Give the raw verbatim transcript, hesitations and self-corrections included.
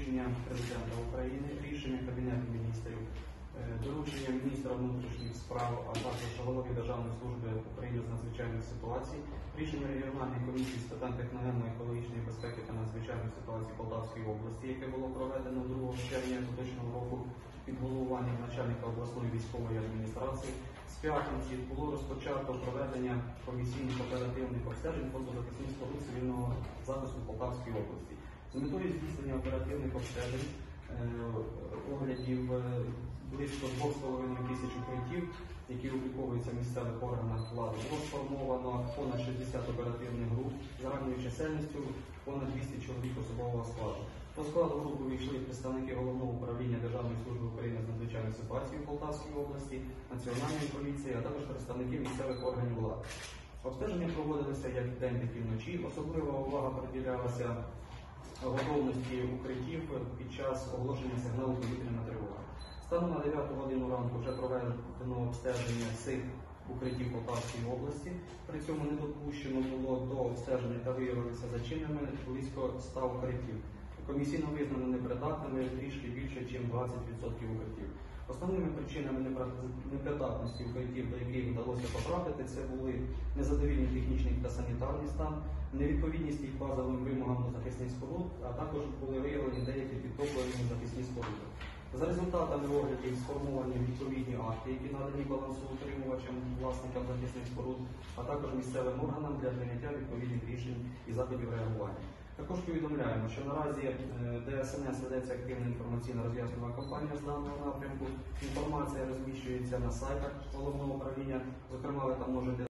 доручення Президента України, рішення Кабінету міністрів, доручення міністра внутрішніх справ, а також голови Державної служби України з надзвичайних ситуацій, рішення регіональної комісії з питань техногенно-екологічної безпеки та надзвичайних ситуацій Полтавської області, яке було проведено другого червня поточного року під головуванням начальника обласної військової адміністрації. З п'ятниці було розпочато проведення комісійних оперативних обстежень фонду захисних споруд цивільного захисту Полтавської області. З метою здійснення оперативних обстежень, оглядів близько двох з половиною тисяч укриттів, які обліковуються в місцевих органах влади, було сформовано понад шістдесят оперативних груп загальною чисельністю понад двісті чоловік особового складу. До складу групи війшли представники Головного управління Державної служби України з надзвичайних ситуацій у Полтавській області, Національної поліції, а також представники місцевих органів влади. Обстеження проводилися як вдень, так і вночі. Особлива увага приділялася готовності укриттів під час оголошення сигналу повітряна тривога. Станом на дев'яту годину ранку вже проведено обстеження цих укриттів Полтавської області. При цьому не допущено було до обстеження та виявилися зачиненими близько ста укриттів. Комісійно визнано непридатними трішки більше, ніж двадцять відсотків укриттів. Основними причинами непридатності укриттів, до яких вдалося потрапити, це були незадовільний технічний та санітарний стан, невідповідність їх базовим вимогам до захисних споруд, а також були виявлені деякі підтоплені захисні споруди. За результатами оглядів сформовані відповідні акти, які надані балансоутримувачам, власникам захисних споруд, а також місцевим органам для прийняття відповідних рішень і заходів реагування. Також повідомляємо, що наразі ДСНС ведеться активна інформаційна роз'яснювальна кампанія з даного напрямку. Інформація розміщується на сайтах Головного управління, зокрема ви там можете